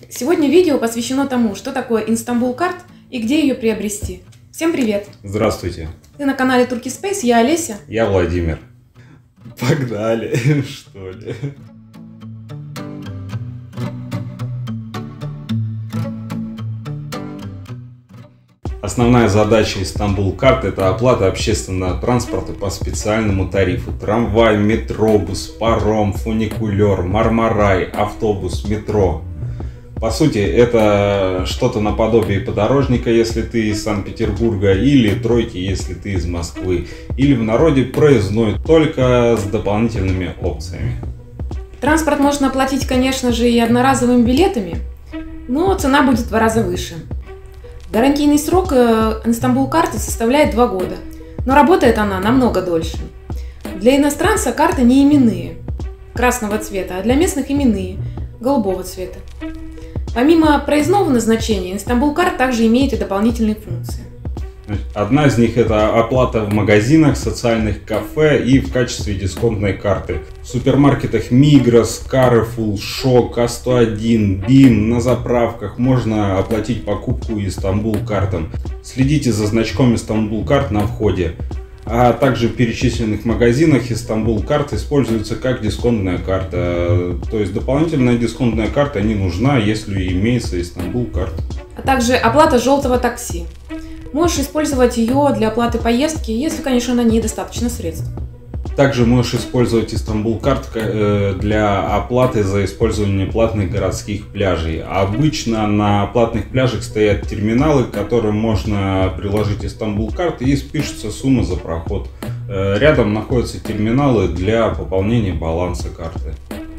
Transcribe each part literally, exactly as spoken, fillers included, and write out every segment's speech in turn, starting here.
Сегодня видео посвящено тому, что такое Istanbul Card и где ее приобрести. Всем привет! Здравствуйте! Ты на канале Turkey-Space, я Олеся. Я Владимир. Погнали, что ли? Основная задача Istanbul Card — это оплата общественного транспорта по специальному тарифу. Трамвай, метробус, паром, фуникулер, мармарай, автобус, метро. По сути, это что-то наподобие подорожника, если ты из Санкт-Петербурга, или тройки, если ты из Москвы, или в народе проездной, только с дополнительными опциями. Транспорт можно оплатить, конечно же, и одноразовыми билетами, но цена будет в два раза выше. Гарантийный срок Istanbul карты составляет два года, но работает она намного дольше. Для иностранца карты не именные, красного цвета, а для местных именные, голубого цвета. Помимо проездного назначения, Istanbul Card также имеет и дополнительные функции. Одна из них — это оплата в магазинах, социальных кафе и в качестве дисконтной карты. В супермаркетах Migros, Carrefour, Шок, А сто один, Бим, на заправках можно оплатить покупку Istanbul картом. Следите за значком Istanbul Card на входе. А также в перечисленных магазинах Istanbul Card используется как дисконтная карта. То есть дополнительная дисконтная карта не нужна, если имеется Istanbul Card. А также оплата желтого такси. Можешь использовать ее для оплаты поездки, если, конечно, на ней достаточно средств. Также можешь использовать Istanbul Card для оплаты за использование платных городских пляжей. Обычно на платных пляжах стоят терминалы, к которым можно приложить Istanbul Card, и спишется сумма за проход. Рядом находятся терминалы для пополнения баланса карты.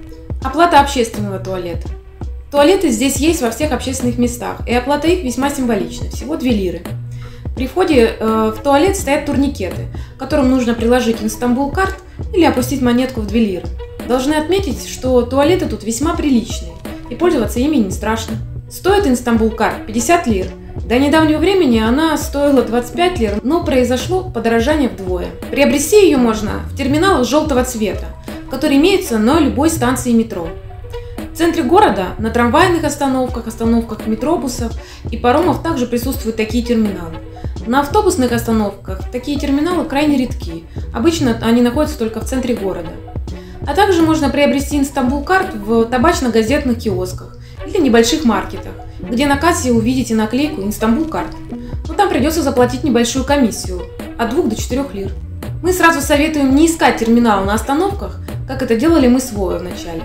Оплата общественного туалета. Туалеты здесь есть во всех общественных местах, и оплата их весьма символична, всего две лиры. При входе э, в туалет стоят турникеты, к которым нужно приложить Istanbul Card или опустить монетку в две лиры. Должны отметить, что туалеты тут весьма приличные, и пользоваться ими не страшно. Стоит Istanbul Card пятьдесят лир. До недавнего времени она стоила двадцать пять лир, но произошло подорожание вдвое. Приобрести ее можно в терминалах желтого цвета, которые имеются на любой станции метро. В центре города, на трамвайных остановках, остановках метробусов и паромов также присутствуют такие терминалы. На автобусных остановках такие терминалы крайне редки, обычно они находятся только в центре города. А также можно приобрести Istanbul Card в табачно-газетных киосках или небольших маркетах, где на кассе увидите наклейку Istanbul Card, но там придется заплатить небольшую комиссию от двух до четырёх лир. Мы сразу советуем не искать терминал на остановках, как это делали мы с Вовой в начале.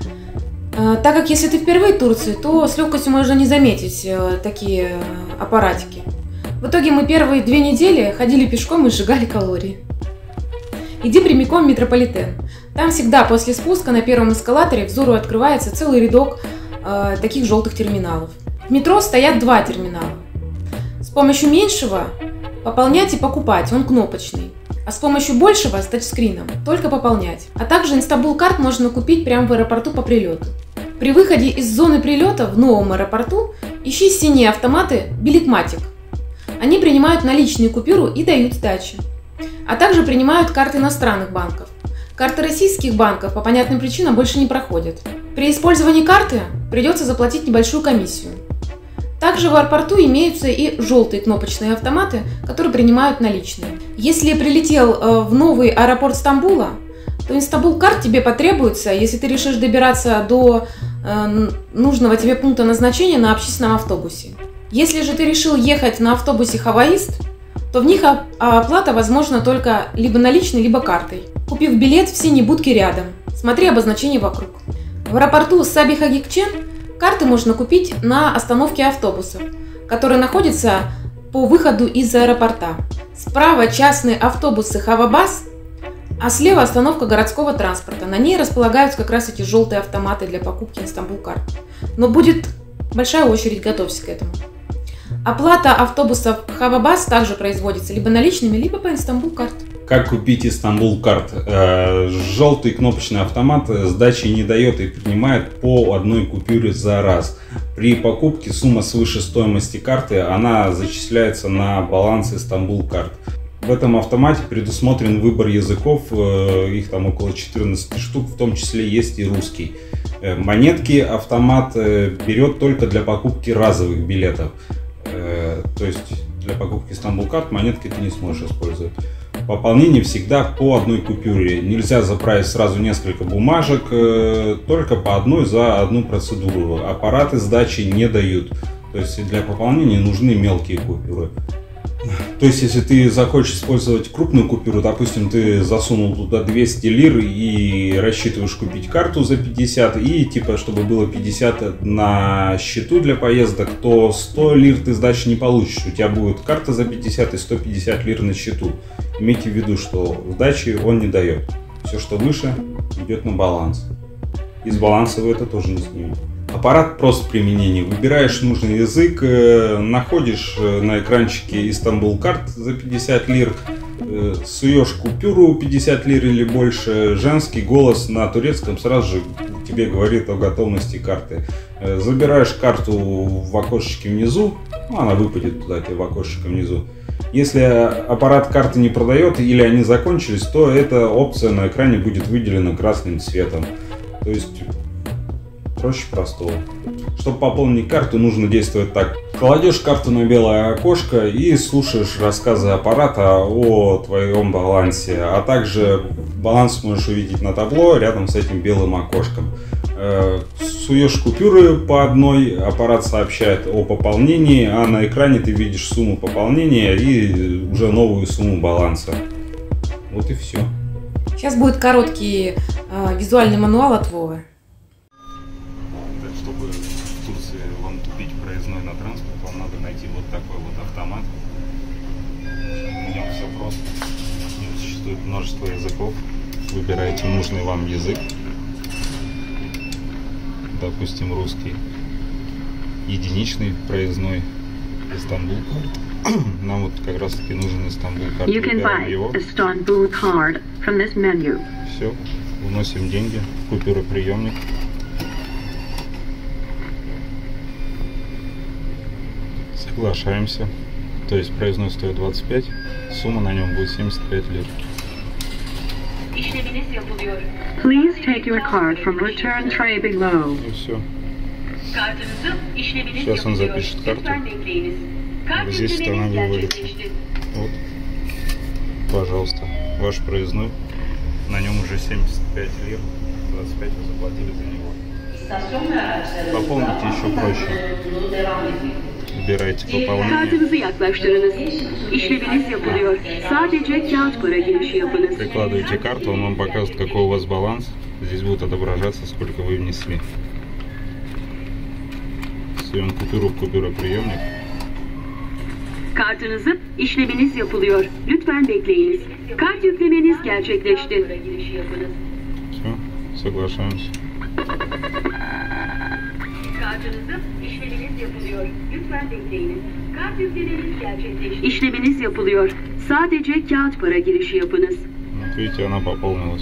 Так как если ты впервые в Турции, то с легкостью можно не заметить такие аппаратики. В итоге мы первые две недели ходили пешком и сжигали калории. Иди прямиком в метрополитен. Там всегда после спуска на первом эскалаторе взору открывается целый рядок э, таких желтых терминалов. В метро стоят два терминала. С помощью меньшего пополнять и покупать, он кнопочный. А с помощью большего, с тачскрином, только пополнять. А также Istanbul Card можно купить прямо в аэропорту по прилету. При выходе из зоны прилета в новом аэропорту ищи синие автоматы Билетматик. Они принимают наличные купюры и дают сдачи. А также принимают карты иностранных банков. Карты российских банков по понятным причинам больше не проходят. При использовании карты придется заплатить небольшую комиссию. Также в аэропорту имеются и желтые кнопочные автоматы, которые принимают наличные. Если прилетел в новый аэропорт Стамбула, то Istanbul Card тебе потребуется, если ты решишь добираться до э, нужного тебе пункта назначения на общественном автобусе. Если же ты решил ехать на автобусе Хаваист, то в них оплата возможна только либо наличной, либо картой. Купив билет в синей будке рядом, смотри обозначение вокруг. В аэропорту Сабиха Гекчен карты можно купить на остановке автобусов, которые находятся по выходу из аэропорта. Справа частные автобусы Хавабас, а слева остановка городского транспорта. На ней располагаются как раз эти желтые автоматы для покупки Istanbul Card. Но будет большая очередь, готовься к этому. Оплата автобусов Хавабас также производится либо наличными, либо по Istanbul Card. Как купить Istanbul Card? Желтый кнопочный автомат сдачи не дает и принимает по одной купюре за раз. При покупке сумма свыше стоимости карты, она зачисляется на баланс Istanbul Card. В этом автомате предусмотрен выбор языков, их там около четырнадцати штук, в том числе есть и русский. Монетки автомат берет только для покупки разовых билетов. То есть для покупки Istanbul Card монетки ты не сможешь использовать. Пополнение всегда по одной купюре. Нельзя заправить сразу несколько бумажек, только по одной за одну процедуру. Аппараты сдачи не дают. То есть для пополнения нужны мелкие купюры. То есть, если ты захочешь использовать крупную купюру, допустим, ты засунул туда двести лир и рассчитываешь купить карту за пятьдесят, и типа, чтобы было пятьдесят на счету для поездок, то сто лир ты сдачи не получишь. У тебя будет карта за пятьдесят и сто пятьдесят лир на счету. Имейте в виду, что сдачи он не дает. Все, что выше, идет на баланс. Из баланса вы это тоже не снимете. Аппарат просто применения. Выбираешь нужный язык, э, находишь на экранчике Istanbul Card за пятьдесят лир, э, суешь купюру пятьдесят лир или больше, женский голос на турецком сразу же тебе говорит о готовности карты. Э, забираешь карту в окошечке внизу, ну, она выпадет туда тебе в окошечко внизу. Если аппарат карты не продает или они закончились, то эта опция на экране будет выделена красным цветом. То есть проще простого. Чтобы пополнить карту, нужно действовать так. Кладешь карту на белое окошко и слушаешь рассказы аппарата о твоем балансе, а также баланс можешь увидеть на табло рядом с этим белым окошком. Суешь купюры по одной, аппарат сообщает о пополнении, а на экране ты видишь сумму пополнения и уже новую сумму баланса. Вот и все. Сейчас будет короткий э, визуальный мануал от Вовы. Чтобы в Турции вам купить проездной на транспорт, вам надо найти вот такой вот автомат. В нем все просто. В нем существует множество языков. Выбираете нужный вам язык. Допустим, русский. Единичный проездной Istanbul Card. Нам вот как раз таки нужен Istanbul Card. Выбираем его. Istanbul Card from this menu. Все. Вносим деньги в купюроприемник. Соглашаемся. То есть проездной стоит двадцать пять, сумма на нем будет семьдесят пять лир. Please take your card from return tray below. И все. Сейчас он запишет карту. Здесь она выводит. Вот. Пожалуйста. Ваш проездной. На нем уже семьдесят пять лир. двадцать пять вы заплатили за него. Пополните еще проще. Выбирайте пополнение. Kartınızı yaklaştırınız. İşleminiz yapılıyor. Sadece kağıt para girişi yapınız. Прикладывайте карту, он вам покажет, какой у вас баланс. Здесь будет отображаться, сколько вы внесли. Суем купюру в купюроприемник. Kartınızı işleminiz yapılıyor. Lütfen bekleyiniz. Kart yüklemeniz gerçekleşti. Все, соглашаемся. Kartınızı işleminiz yapılıyor. Lütfen bekleyiniz. Kart yüklemeniz gerçekleşti. İşleminiz yapılıyor. Sadece kağıt para girişi yapınız. Вот видите, она пополнилась.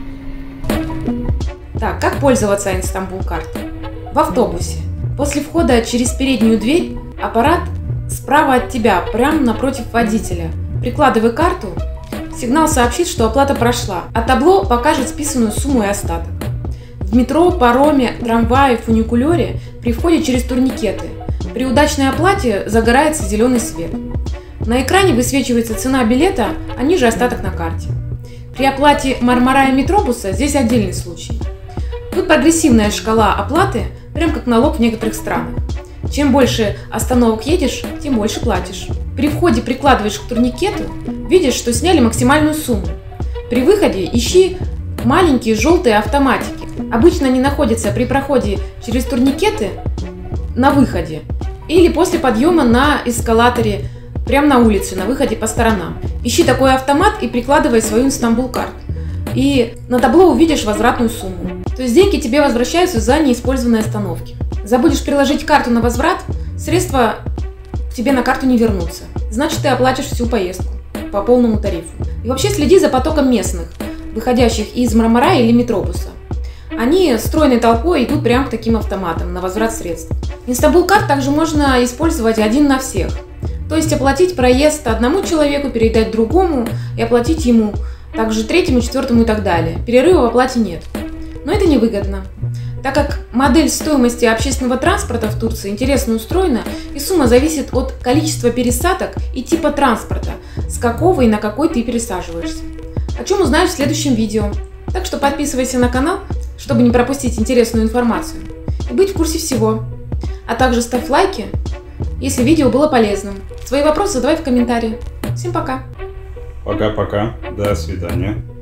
Так, как пользоваться Istanbul Card? В автобусе. После входа через переднюю дверь аппарат справа от тебя, прямо напротив водителя. Прикладывай карту, сигнал сообщит, что оплата прошла, а табло покажет списанную сумму и остаток. В метро, пароме, трамвае, фуникулере при входе через турникеты. При удачной оплате загорается зеленый свет. На экране высвечивается цена билета, а ниже остаток на карте. При оплате Мармара и Метробуса здесь отдельный случай. Тут прогрессивная шкала оплаты, прям как налог в некоторых странах. Чем больше остановок едешь, тем больше платишь. При входе прикладываешь к турникету, видишь, что сняли максимальную сумму. При выходе ищи маленькие желтые автоматики. Обычно они находятся при проходе через турникеты на выходе или после подъема на эскалаторе прямо на улице, на выходе по сторонам. Ищи такой автомат и прикладывай свою Istanbul Card. И на табло увидишь возвратную сумму. То есть деньги тебе возвращаются за неиспользованные остановки. Забудешь приложить карту на возврат, средства тебе на карту не вернутся. Значит, ты оплатишь всю поездку по полному тарифу. И вообще следи за потоком местных, выходящих из Мармара или Метробуса. Они стройной толпой идут прямо к таким автоматам на возврат средств. Istanbul Card также можно использовать один на всех. То есть оплатить проезд одному человеку, передать другому и оплатить ему, также третьему, четвертому и так далее. Перерыва в оплате нет. Но это невыгодно. так как модель стоимости общественного транспорта в Турции интересно устроена, и сумма зависит от количества пересадок и типа транспорта, с какого и на какой ты пересаживаешься. О чем узнаешь в следующем видео. Так что подписывайся на канал, чтобы не пропустить интересную информацию и быть в курсе всего. А также ставь лайки, если видео было полезным. Свои вопросы задавай в комментарии. Всем пока! Пока-пока, до свидания.